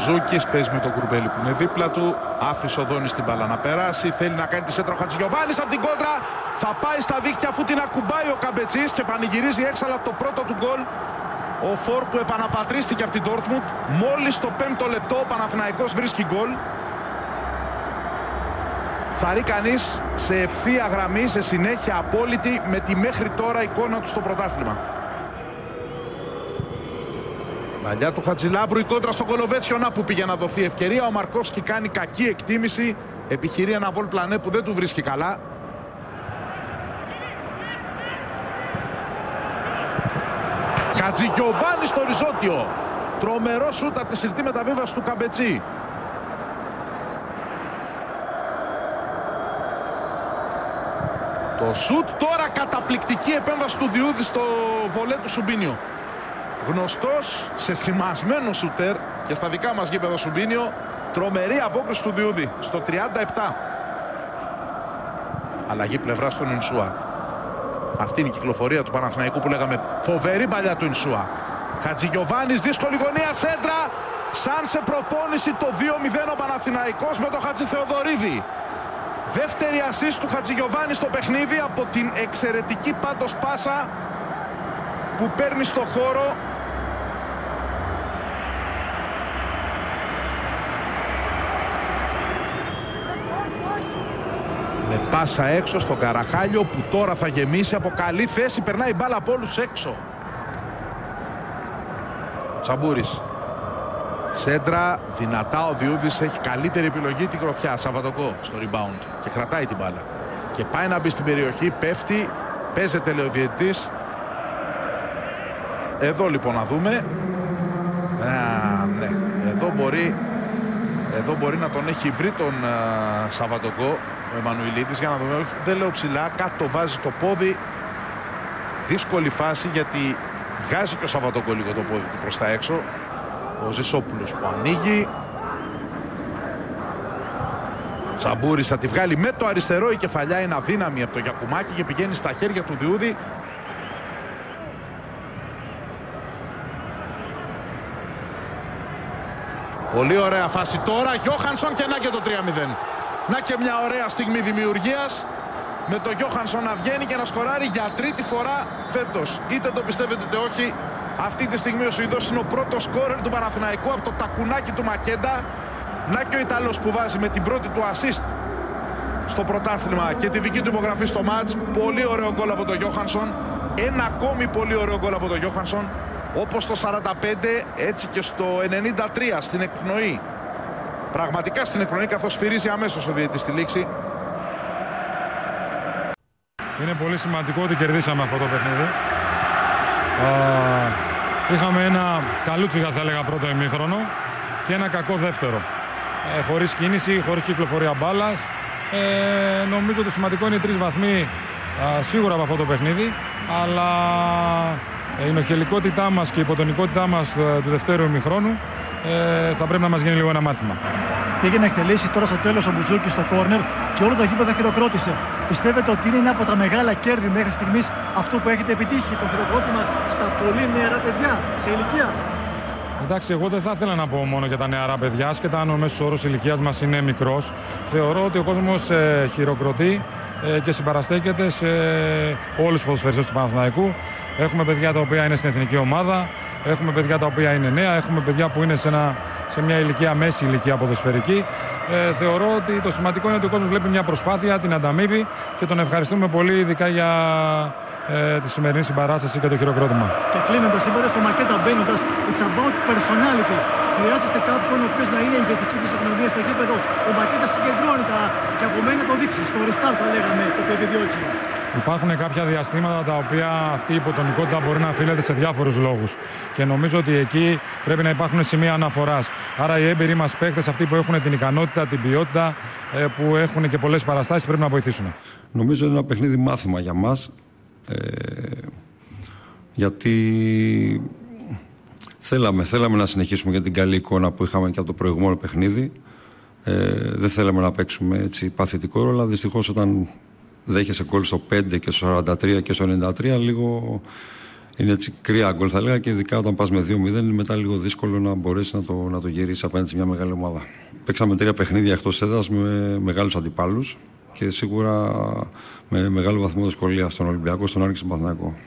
Μπουζούκης παίζει με τον Κουρμπέλη που είναι δίπλα του. Άφησε ο Δόνης την μπάλα να περάσει. Θέλει να κάνει τη σέντρα ο Χατζηγιοβάνης από την κόντρα. Θα πάει στα δίχτυα αφού την ακουμπάει ο Καμπετσής και πανηγυρίζει έξαλα το πρώτο του γκολ. Ο Φορ που επαναπατρίστηκε από την Ντόρτμουντ. Μόλις το 5ο λεπτό ο Παναθηναϊκός βρίσκει γκολ. Θα ρει κανείς σε ευθεία γραμμή, σε συνέχεια απόλυτη με τη μέχρι τώρα εικόνα του στο πρωτάθλημα. Παλιά του Χατζηλάμπρου, η κόντρα στο Κολοβέτσιο, να που πήγε να δοθεί ευκαιρία. Ο Μαρκόφσκι κάνει κακή εκτίμηση. Επιχειρεί ένα βολ πλανέ που δεν του βρίσκει καλά. Χατζηγιοβάνης στο οριζόντιο. Τρομερό σούτ από τη συρτή μεταβίβαση του Καμπετσί. Το σούτ τώρα, καταπληκτική επέμβαση του Διούδη στο βολέ του Σουμπίνιο. Γνωστός σε σημασμένο σουτέρ και στα δικά μας γήπεδα Σουμπίνιο. Τρομερή απόκριση του Διούδη στο 37. Αλλαγή πλευρά στον Ινσούα. Αυτή είναι η κυκλοφορία του Παναθηναϊκού που λέγαμε. Φοβερή παλιά του Ινσούα. Χατζηγιοβάνης, δύσκολη γωνία, σέντρα. Σαν σε προπόνηση το 2-0 ο Παναθηναϊκός με τον Χατζηθεοδωρίδη. Δεύτερη ασίστ του Χατζηγιοβάνη στο παιχνίδι από την εξαιρετική πάντως πάσα που παίρνει στο χώρο. Με πάσα έξω στον Καραχάλιο που τώρα θα γεμίσει από καλή θέση. Περνάει η μπάλα από όλους έξω. Ο Τσαμπούρης. Σέντρα, δυνατά ο Διούδης, έχει καλύτερη επιλογή την Κροθιά. Σαββατοκό στο rebound και κρατάει την μπάλα. Και πάει να μπει στην περιοχή, πέφτει, παίζεται λέει ο διαιτητής. Εδώ λοιπόν να δούμε. Ναι. Εδώ μπορεί να τον έχει βρει τον Σαββατοκό ο Εμμανουηλίδης, για να δούμε. Όχι, δεν λέω ψηλά, κάτω βάζει το πόδι. Δύσκολη φάση γιατί βγάζει και ο Σαββατοκό λίγο το πόδι του προς τα έξω. Ο Ζησόπουλος που ανοίγει. Ο Τσαμπούρης θα τη βγάλει με το αριστερό. Η κεφαλιά είναι αδύναμη από το Γιακουμάκη και πηγαίνει στα χέρια του Διούδη. Πολύ ωραία φάση τώρα. Γιόχανσον και να και το 3-0. Να και μια ωραία στιγμή δημιουργίας. Με το Γιόχανσον να βγαίνει και να σκοράρει για τρίτη φορά φέτος. Είτε το πιστεύετε είτε όχι. Αυτή τη στιγμή ο Σουηδός είναι ο πρώτος σκόρερ του Παναθηναϊκού από το τακουνάκι του Μακέντα. Να και ο Ιταλός που βάζει με την πρώτη του assist στο πρωτάθλημα και τη δική του υπογραφή στο μάτς. Πολύ ωραίο γκολ από τον Γιόχανσον. Ένα ακόμη πολύ ωραίο γκολ από τον Γιόχανσον. Όπως στο 45 έτσι και στο 93 στην εκπνοή. Πραγματικά στην εκπνοή, καθώς σφυρίζει αμέσως ο διαιτητής στη λήξη. Είναι πολύ σημαντικό ότι κερδίσαμε αυτό το παιχνίδι. Είχαμε ένα καλούτσιγα θα έλεγα πρώτο ημίχρονο και ένα κακό δεύτερο. Χωρίς κίνηση, χωρίς κυκλοφορία μπάλας. Νομίζω ότι σημαντικό είναι οι 3 βαθμοί σίγουρα από αυτό το παιχνίδι, αλλά η νοχελικότητά μας και η υποτονικότητά μας του δευτέρου ημιχρόνου θα πρέπει να μας γίνει λίγο ένα μάθημα. Πήγε να εκτελέσει τώρα στο τέλος ο Μπουζούκης στο κόρνερ και όλο το γήπεδο χειροκρότησε. Πιστεύετε ότι είναι ένα από τα μεγάλα κέρδη μέχρι στιγμής αυτό που έχετε επιτύχει, το χειροκρότημα στα πολύ νεαρά παιδιά σε ηλικία? Εντάξει, εγώ δεν θα ήθελα να πω μόνο για τα νεαρά παιδιά, ασχετά αν ο μέσος όρος ηλικίας μας είναι μικρός. Θεωρώ ότι ο κόσμος χειροκροτεί και συμπαραστέκεται σε όλους τους ποδοσφαιριστές του Παναθηναϊκού. Έχουμε παιδιά τα οποία είναι στην εθνική ομάδα, έχουμε παιδιά τα οποία είναι νέα, έχουμε παιδιά που είναι σε μια ηλικία, μέση ηλικία ποδοσφαιρική. Θεωρώ ότι το σημαντικό είναι ότι ο κόσμος βλέπει μια προσπάθεια, την ανταμείβει και τον ευχαριστούμε πολύ, ειδικά για τη σημερινή συμπαράσταση και το χειροκρότημα. Και κλείνοντας, είπατε στο Μακέτα μπαίνοντας, it's about personality. Χρειάζεστε κάποιον ο οποίος να είναι ηγετική φυσιογνωμία στο γήπεδο. Ο Μακέτα συγκεντρώνει τα και από μένα το δείξει. Στο restart θα λέγαμε το οποίο επιδιώκει. Υπάρχουν κάποια διαστήματα τα οποία αυτή η υποτονικότητα μπορεί να οφείλεται σε διάφορους λόγους. Και νομίζω ότι εκεί πρέπει να υπάρχουν σημεία αναφοράς. Άρα οι έμπειροι μας παίκτες, αυτοί που έχουν την ικανότητα, την ποιότητα, που έχουν και πολλές παραστάσεις, πρέπει να βοηθήσουν. Νομίζω είναι ένα παιχνίδι μάθημα για μας. Γιατί θέλαμε να συνεχίσουμε για την καλή εικόνα που είχαμε και από το προηγούμενο παιχνίδι. Δεν θέλαμε να παίξουμε έτσι παθητικό ρόλο, αλλά δυστυχώς όταν δέχεσαι γκολ στο 5 και στο 43 και στο 93 λίγο είναι έτσι κρύα γκολ, θα έλεγα, και ειδικά όταν πας με 2-0 είναι μετά λίγο δύσκολο να μπορέσει να το γυρίσει απέναντι σε μια μεγάλη ομάδα. Παίξαμε 3 παιχνίδια εκτός έδρας με μεγάλους αντιπάλους και σίγουρα με μεγάλο βαθμό δυσκολία στον Ολυμπιακό, στον Άρη και στον Παναθηναϊκό.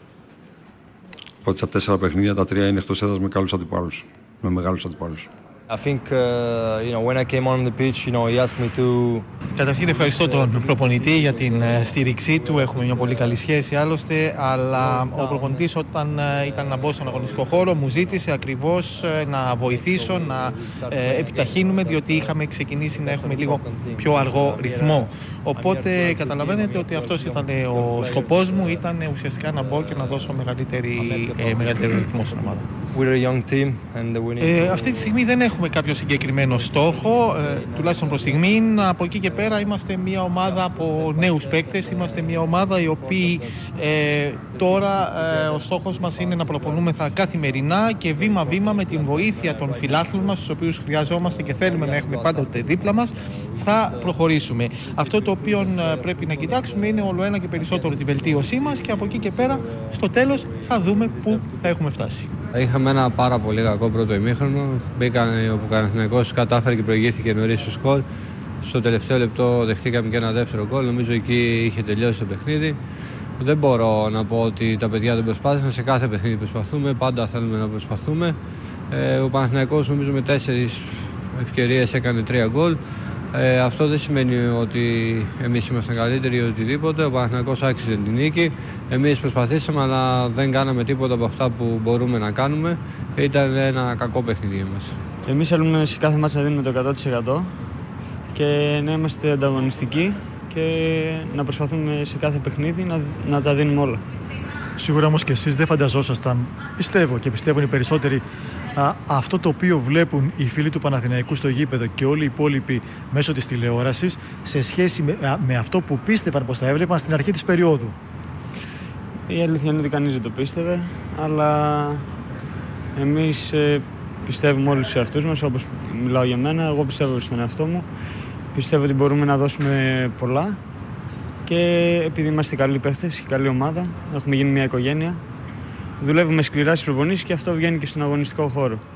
Οπότε στα 4 παιχνίδια τα 3 είναι εκτός έδρας με καλούς αντιπάλους, με μεγάλους αντιπάλους. I think when I came on the pitch, he asked me to. Καταρχήν ευχαριστώ τον προπονητή για την στήριξή του. Έχουμε μια πολύ καλή σχέση άλλωστε. Αλλά ο προπονητής όταν ήταν να μπω στον αγωνιστικό χώρο μου ζήτησε ακριβώς να βοηθήσω, να επιταχύνουμε, διότι είχαμε ξεκινήσει να έχουμε λίγο πιο αργό ρυθμό. Οπότε καταλαβαίνετε ότι αυτός ήταν ο σκοπός μου, ήταν ουσιαστικά να μπω και να δώσω μεγαλύτερο ρυθμό στην ομάδα. Αυτή τη στιγμή δεν έχουμε κάποιο συγκεκριμένο στόχο, τουλάχιστον προς στιγμή. Από εκεί και πέρα είμαστε μια ομάδα από νέους παίκτες, είμαστε μια ομάδα οι οποίοι τώρα ο στόχος μας είναι να προπονούμεθα καθημερινά και βήμα-βήμα με την βοήθεια των φιλάθλων μας, τους οποίους χρειαζόμαστε και θέλουμε να έχουμε πάντοτε δίπλα μας, θα προχωρήσουμε. Αυτό το οποίο πρέπει να κοιτάξουμε είναι όλο ένα και περισσότερο τη βελτίωσή μας και από εκεί και πέρα στο τέλος θα δούμε πού θα έχουμε φτάσει. Είχαμε ένα πάρα πολύ κακό πρώτο ημίχρονο. Μπήκαν, ο Παναθηναϊκός κατάφερε και προηγήθηκε νωρίς στο σκορ. Στο τελευταίο λεπτό δεχτήκαμε και ένα δεύτερο γκολ. Νομίζω εκεί είχε τελειώσει το παιχνίδι. Δεν μπορώ να πω ότι τα παιδιά δεν προσπάθησαν. Σε κάθε παιχνίδι προσπαθούμε. Πάντα θέλουμε να προσπαθούμε. Ο Παναθηναϊκός νομίζω με 4 ευκαιρίες έκανε 3 γκολ. Αυτό δεν σημαίνει ότι εμείς ήμασταν καλύτεροι ή οτιδήποτε. Ο Παναθηναϊκός άξιζε την νίκη. Εμείς προσπαθήσαμε, αλλά δεν κάναμε τίποτα από αυτά που μπορούμε να κάνουμε. Ήταν ένα κακό παιχνίδι για μας. Εμείς θέλουμε σε κάθε μάτς να δίνουμε το 100% και να είμαστε ανταγωνιστικοί και να προσπαθούμε σε κάθε παιχνίδι να τα δίνουμε όλα. Σίγουρα όμως και εσείς δεν φανταζόσασταν, πιστεύω και πιστεύουν οι περισσότεροι, αυτό το οποίο βλέπουν οι φίλοι του Παναθηναϊκού στο γήπεδο και όλοι οι υπόλοιποι μέσω της τηλεόρασης σε σχέση με αυτό που πίστευαν πως θα έβλεπαν στην αρχή της περίοδου. Η αλήθεια είναι ότι κανείς δεν το πίστευε, αλλά εμείς πιστεύουμε όλους τους εαυτούς μας, όπως μιλάω για μένα, εγώ πιστεύω στον εαυτό μου. Πιστεύω ότι μπορούμε να δώσουμε πολλά και επειδή είμαστε καλοί παίχτες και καλή ομάδα, έχουμε γίνει μια οικογένεια, δουλεύουμε σκληρά στις προπονήσεις και αυτό βγαίνει και στον αγωνιστικό χώρο.